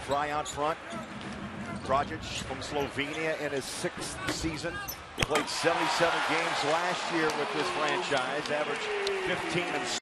try out front. Dragic from Slovenia in his 6th season. He played 77 games last year with this franchise, averaged 15 and